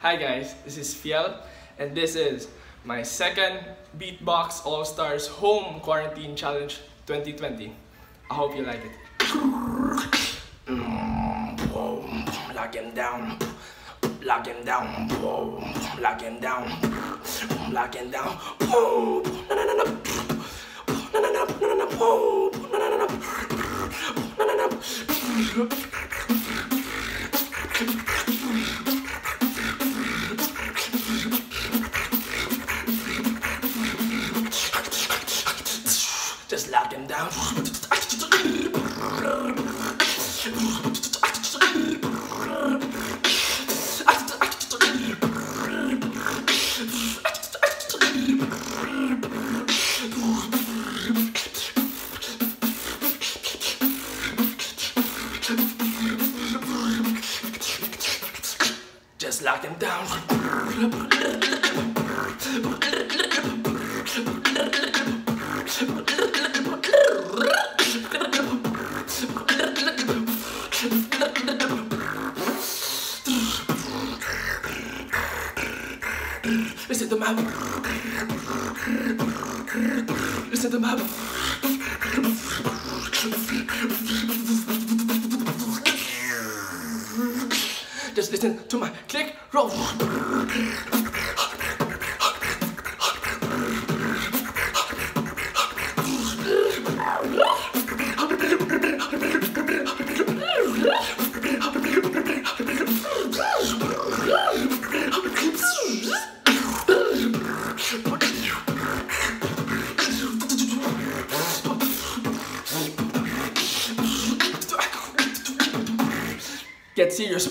Hi guys, this is Fiel, and this is my second Beatbox Allstars Home Quarantine Challenge 2020. I hope you like it. Lock him down, lock him down, lock him down, lock him down. Just lock him down. Just lock him down. Listen to my listen to my just listen to my click roll. Get serious.